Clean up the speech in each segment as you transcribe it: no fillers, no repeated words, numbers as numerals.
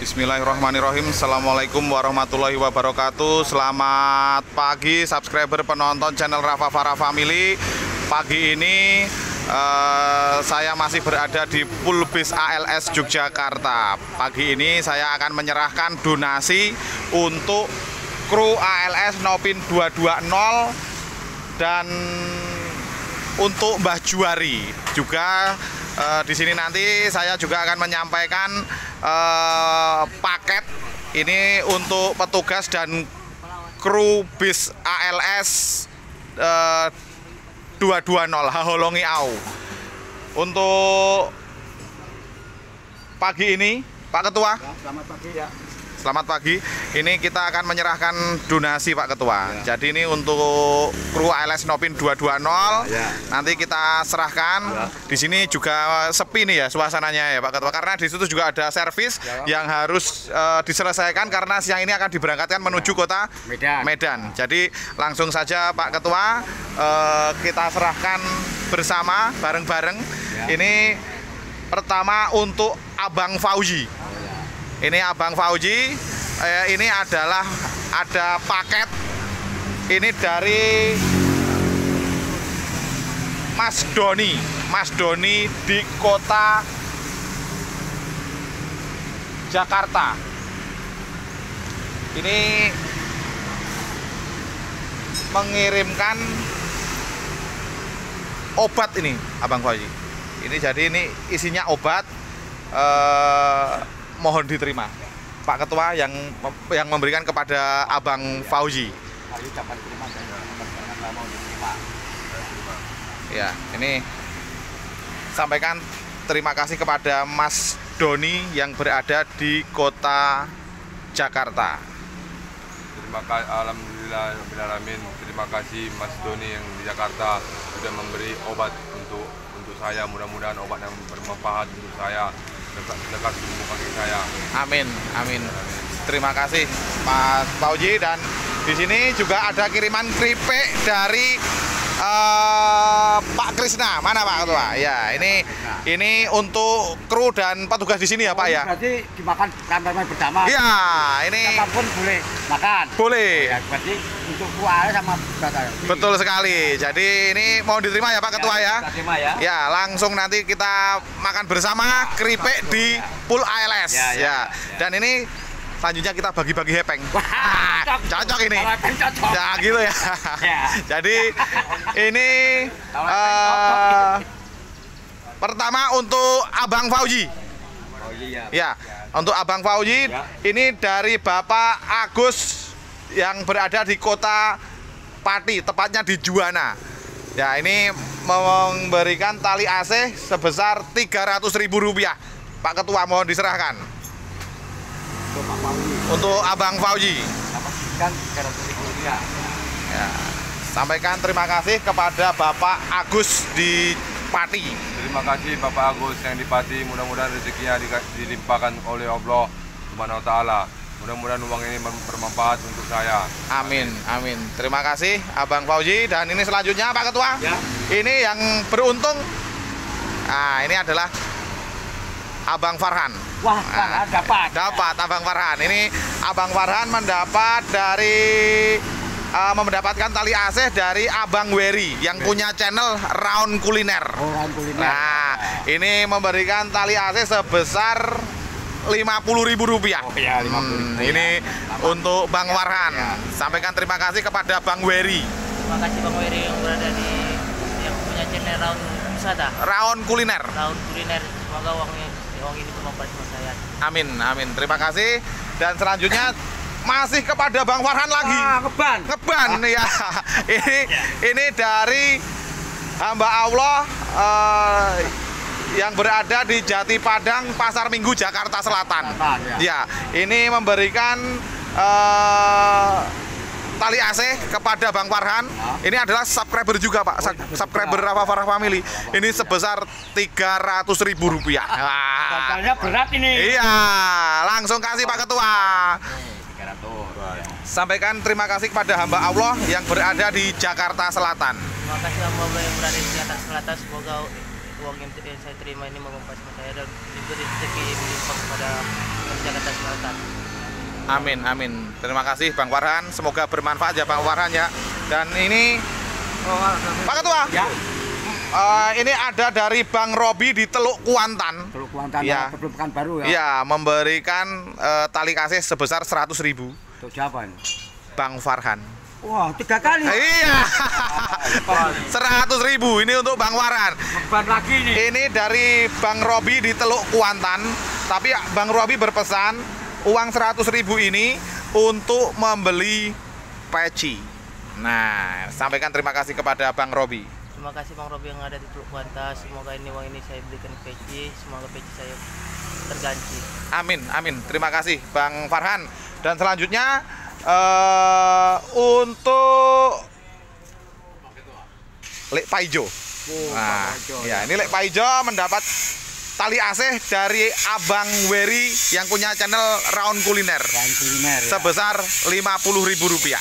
Bismillahirrahmanirrahim. Assalamualaikum warahmatullahi wabarakatuh. Selamat pagi subscriber penonton channel Rafa Farah Family. Pagi ini saya masih berada di Pulbis ALS Yogyakarta. Pagi ini saya akan menyerahkan donasi untuk kru ALS Nopin 220 dan untuk Mbah Juari juga. Di sini nanti saya juga akan menyampaikan paket ini untuk petugas dan kru bis ALS 220 Haholongi Au. Untuk pagi ini Pak Ketua. Selamat pagi ya. Selamat pagi. Ini kita akan menyerahkan donasi Pak Ketua. Ya. Jadi ini untuk kru ALS Nopin 220. Ya. Nanti kita serahkan. Ya. Di sini juga sepi nih ya suasananya ya Pak Ketua. Karena di situ juga ada servis yang harus diselesaikan karena siang ini akan diberangkatkan menuju kota Medan. Jadi langsung saja Pak Ketua kita serahkan bersama bareng-bareng. Ya. Ini pertama untuk Abang Fauji. Ini Abang Fauji, ini adalah ada paket ini dari Mas Doni di kota Jakarta. Ini mengirimkan obat ini Abang Fauji. Ini jadi ini isinya obat. Mohon diterima Pak Ketua yang memberikan kepada Abang Fauji. Ya, ini sampaikan terima kasih kepada Mas Doni yang berada di kota Jakarta. Terima kasih, alhamdulillah, terima kasih Mas Doni yang di Jakarta sudah memberi obat untuk saya. Mudah-mudahan obat yang bermanfaat untuk saya. Dekat tubuh kaki saya. Amin, amin. Terima kasih Mas Fauji. Dan di sini juga ada kiriman keripik dari Pak Krisna. Mana Pak Ketua? Ya, ini untuk kru dan petugas di sini ya Pak ya. Berarti dimakan rame-rame bersama. Iya, ini apapun boleh makan. Boleh. Ya, berarti untuk kuah sama saya. Betul sekali. Jadi ini mau diterima ya Pak Ketua ya. Terima ya. Ya, langsung nanti kita makan bersama keripik di Pul ALS. Ya. Dan ini selanjutnya kita bagi-bagi hepeng. Wah, cocok ini. Cocok. Ya gitu ya. Jadi ini pertama untuk Abang Fauji. Ya, untuk Abang Fauji ini dari Bapak Agus yang berada di kota Pati, tepatnya di Juwana. Ya, ini memberikan tali AC sebesar Rp300.000. Pak Ketua mohon diserahkan. Untuk Abang Fauji. Ya, sampaikan terima kasih kepada Bapak Agus di Pati. Terima kasih Bapak Agus yang di Pati. Mudah-mudahan rezekinya dilimpahkan oleh Allah Subhanahu wa taala. Mudah-mudahan uang ini bermanfaat untuk saya. Amin, amin. Terima kasih Abang Fauji. Dan ini selanjutnya Pak Ketua. Ya. Ini yang beruntung. Nah, ini adalah Abang Farhan. Wah, dapat Abang Farhan. Ini Abang Farhan mendapatkan tali AC dari Abang Wery yang punya channel Round Kuliner. Nah, ini memberikan tali AC sebesar Rp50.000. Oh, ya, 50.000. Ini untuk Bang Farhan. Sampaikan terima kasih kepada Bang Wery. Terima kasih Bang Wery yang berada yang punya channel Round Wisata. Round Kuliner. Semoga uang ini bermanfaat buat saya. Amin, amin. Terima kasih. Dan selanjutnya masih kepada Bang Farhan lagi. Ngeban ya. Ini dari hamba Allah yang berada di Jati Padang, Pasar Minggu, Jakarta Selatan. Ya, ini memberikan tali AC kepada Bang Farhan. Ini adalah subscriber juga Pak, subscriber Rafa Farah Family. Ini sebesar Rp300.000. Totalnya berat ini. Iya, langsung kasih Pak Ketua. Sampaikan terima kasih kepada hamba Allah yang berada di Jakarta Selatan. Terima kasih hamba Allah yang berada di Jakarta Selatan. Semoga uang yang saya terima ini membantu saya dan diberi rezeki yang dilimpah kepada Jakarta Selatan. Amin, amin. Terima kasih Bang Farhan. Semoga bermanfaat ya Bang Farhan ya. Dan ini Pak Ketua. Ya. Ini ada dari Bang Robi di Teluk Kuantan. Teluk Kuantan Ya. Pekanbaru ya. Iya, memberikan tali kasih sebesar 100.000. Untuk siapa ini? Bang Farhan. Wah, 3 kali. Iya. 100.000 ini untuk Bang Farhan. Beban lagi nih. Ini dari Bang Robi di Teluk Kuantan. Tapi Bang Robi berpesan uang 100.000 ini untuk membeli peci. Nah, sampaikan terima kasih kepada Bang Robi. Terima kasih Bang Robi yang ada di Teluk Kuantan. Semoga uang ini saya belikan peci, semoga peci saya terganti. Amin, amin. Terima kasih Bang Farhan. Dan selanjutnya untuk Lek Paijo. Nah, ya ini Lek Paijo mendapat tali asih dari Abang Wery yang punya channel Raun Kuliner. Raun Kuliner ya. Sebesar Rp50.000.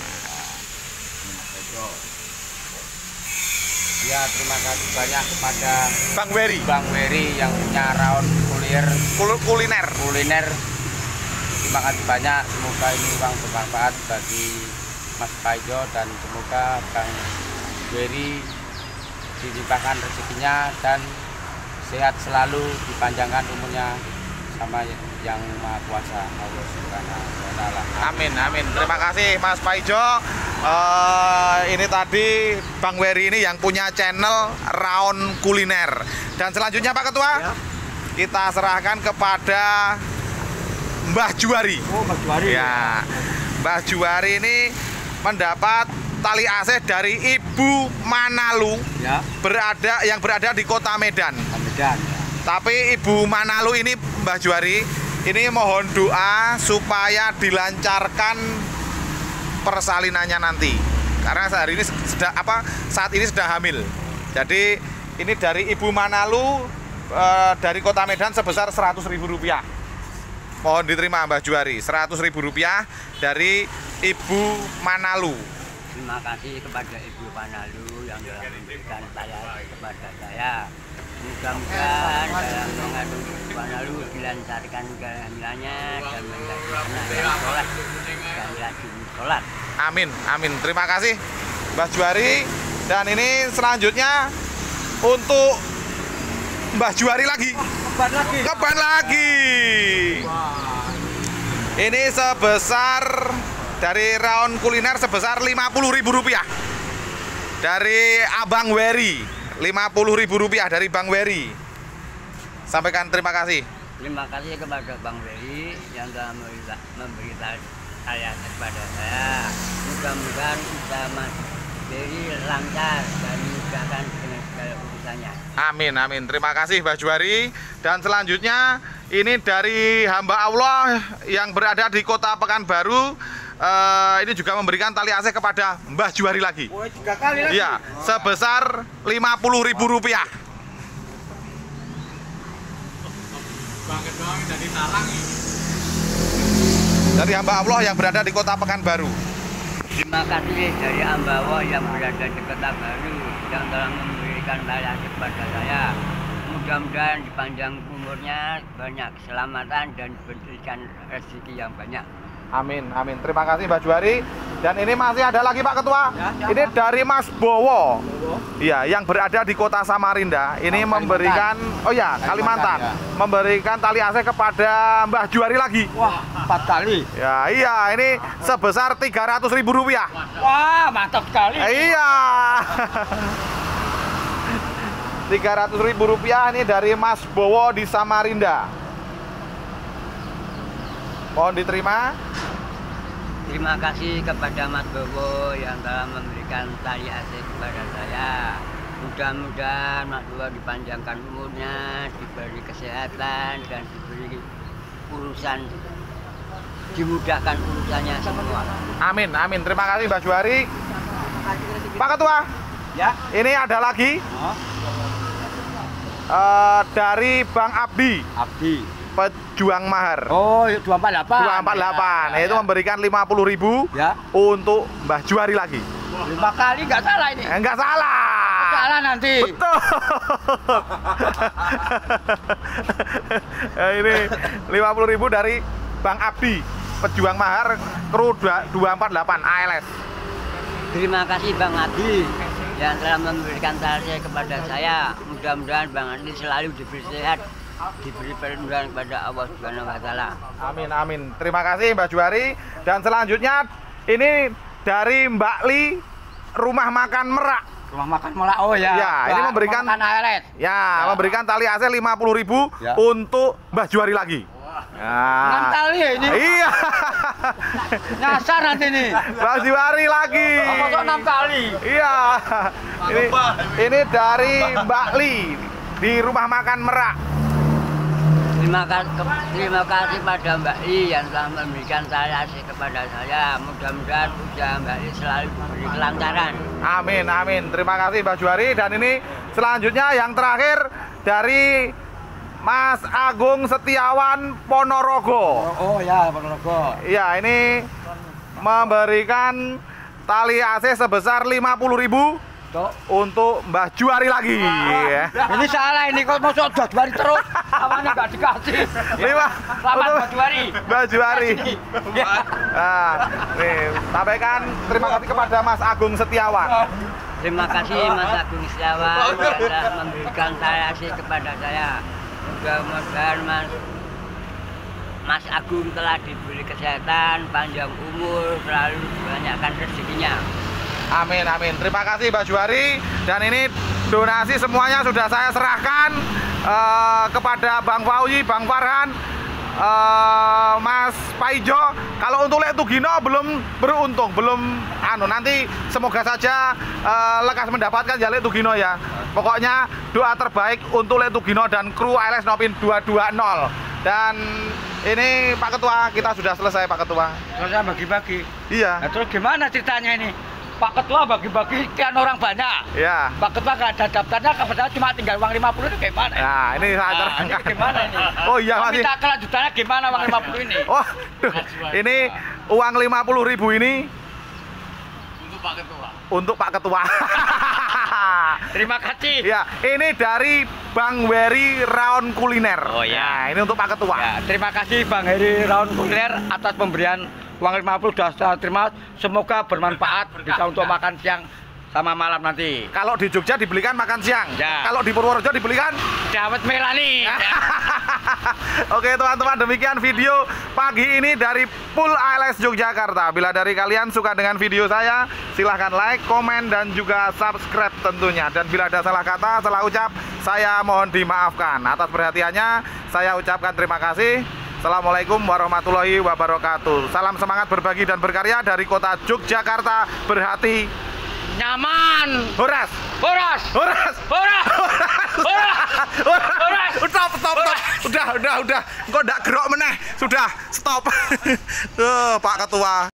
Ya, terima kasih banyak kepada Bang Wery. Bang Wery yang punya Raun Kuliner. Terima kasih banyak. Semoga ini uang bermanfaat bagi Mas Paijo dan semoga Bang Wery dilimpahkan rezekinya dan sehat selalu, dipanjangkan umurnya sama yang Maha Kuasa Allah Subhanahu wa Ta'ala. Amin, amin. Terima kasih Mas Paijo. Ini tadi Bang Wery ini yang punya channel Raun Kuliner. Dan selanjutnya Pak Ketua, Ya. kita serahkan kepada Mbah Juwari. Oh, Mas Juwari. Ya, Mbah Juwari ini mendapat tali asih dari Ibu Manalu Ya. yang berada di Kota Medan. Medan. Tapi Ibu Manalu ini Mbah Juwari ini mohon doa supaya dilancarkan persalinannya nanti. Karena saat ini sedang hamil. Jadi ini dari Ibu Manalu dari Kota Medan sebesar Rp100.000. Mohon diterima Mbah Juwari, Rp100.000 dari Ibu Manalu. Terima kasih kepada Ibu Manalu yang telah memberikan tali kepada saya. Mudah-mudahan dalam mengandung Ibu Manalu dilancarkan kehamilannya dan menjadi anak yang sholat dan rajin sholat. Amin, amin. Terima kasih Mbah Juwari. Dan ini selanjutnya untuk Mbah Juwari lagi. Keban lagi. Ini sebesar dari Raun Kuliner sebesar Rp50.000 dari Abang Wery. Rp50.000 dari Bang Wery. Sampaikan terima kasih. Terima kasih kepada Bang Wery yang telah memberi tali kepada saya. Mudah-mudahan kita Mas Wery lancar dan dimudahkan dengan segala urusannya. Amin, amin. Terima kasih Mbah Juwari. Dan selanjutnya ini dari hamba Allah yang berada di Kota Pekanbaru. Ini juga memberikan tali asih kepada Mbah Juwari lagi. Oh, 3 kali lagi. Iya, sebesar Rp50.000. Dari hamba Allah yang berada di Kota Pekanbaru. Terima kasih dari hamba Allah yang berada di Kota Baru yang telah memberikan tali kepada saya. Mudah-mudahan dipanjang umurnya, banyak keselamatan dan diberikan rezeki yang banyak. Amin, amin. Terima kasih Mbak Juwari. Dan ini masih ada lagi Pak Ketua. Ya, ini dari Mas Bowo. Iya, yang berada di Kota Samarinda. Ini memberikan, oh ya, Kalimantan. Ya. Memberikan tali asih kepada Mbah Juwari lagi. Wah, 4 kali. Ya, iya, ini sebesar Rp300.000. Wah, mantap sekali. Iya. Rp300.000 ini dari Mas Bowo di Samarinda. Mohon diterima. Terima kasih kepada Mas Bowo yang telah memberikan tali asih kepada saya. Mudah-mudahan Mas Bowo dipanjangkan umurnya, diberi kesehatan dan diberi urusan, dimudahkan urusannya semua. Amin, amin. Terima kasih Mbak Juwari. Pak Ketua, Ya. ini ada lagi dari Bang Abdi, Pejuang Mahar. Oh, 248. 248. Itu memberikan 50.000 Ya. untuk Mbah Juwari lagi. 5 kali nggak salah ini. Enggak salah. salah nanti. Betul. Ya, ini 50.000 dari Bang Abdi, pejuang mahar kru 248 ALS. Terima kasih Bang Abdi yang telah memberikan talase kepada saya. Mudah-mudahan Bang Abdi selalu diberi sehat, diberi perlindungan kepada Allah Subhanahu wa taala. Amin amin. Terima kasih Mbak Juari. Dan selanjutnya ini dari Mbak Li, Rumah Makan Merak. Rumah makan Merak. Oh ya. Ya, ini memberikan ALS. Ya, memberikan tali AC 50.000 Ya. untuk Mbak Juari lagi. 6 Nah, tali ini. iya. Nyasar nanti nih. Mbak Juari lagi. Masuk 6 kali. Iya. Ini dari Mbak Li di Rumah Makan Merak. Terima kasih pada Mbak I yang telah memberikan talase kepada saya. Mudah-mudahan usaha Mbak I selalu diberi kelancaran. Amin amin. Terima kasih Mbak Juari. Dan ini selanjutnya yang terakhir dari Mas Agung Setiawan Ponorogo. Oh ya, Ponorogo. Iya, ini memberikan tali AC sebesar 50.000 untuk Mbah Juari lagi. Ya. Ini salah ini kok masuk Juari terus. Awalnya nggak dikasih. Selamat untuk Mbak Juari. Mbah Juari. Ya. Nah, nih, sampaikan terima kasih kepada Mas Agung Setiawan. Terima kasih Mas Agung Setiawan yang telah memberikan talase kepada saya. Mudah-mudahan Mas Agung telah diberi kesehatan, panjang umur, selalu banyakkan rezekinya. Amin amin. Terima kasih Mbak Juari. Dan ini donasi semuanya sudah saya serahkan kepada Bang Fauzi, Bang Farhan, Mas Paijo. Kalau untuk Lek Tugino belum beruntung, belum nanti semoga saja lekas mendapatkan ya Lek Tugino ya. Pokoknya doa terbaik untuk Lek Tugino dan kru ALS Nopin 220. Dan ini Pak Ketua, kita sudah selesai Pak Ketua. Selesai bagi-bagi. Iya. Nah, terus gimana ceritanya ini? Pak Ketua bagi-bagi kan orang banyak. Iya. Pak Ketua nggak ada daftarnya, kebetulan cuma tinggal uang 50 itu gimana? Nah, ini saya Ini terangkan. gimana ini? Oh iya masih. Minta kelanjutannya gimana uang 50 ini? Oh, ini uang 50.000 ini Untuk Pak Ketua. untuk Pak Ketua. Terima kasih. Ya, ini dari Bang Wery Raon Kuliner. Oh, ya. Nah, ini untuk Pak Ketua. Ya, terima kasih Bang Heri Raun Kuliner atas pemberian uang 50 sudah saya terima. Semoga bermanfaat bisa untuk makan siang sama malam nanti. Kalau di Jogja dibelikan makan siang. Ya. Kalau di Purworejo dibelikan. Dawet Melani. Oke teman-teman, demikian video pagi ini dari Pool ALS Yogyakarta. Bila dari kalian suka dengan video saya, silahkan like, komen, dan juga subscribe tentunya. Dan bila ada salah kata, salah ucap, saya mohon dimaafkan. Atas perhatiannya, saya ucapkan terima kasih. Assalamualaikum warahmatullahi wabarakatuh. Salam semangat berbagi dan berkarya dari kota Yogyakarta, berhati Nyaman. Horas. Horas. Horas. Horas. Horas. Horas. Stop. Udah. Kok ndak gerok meneh. Sudah, stop. Pak Ketua.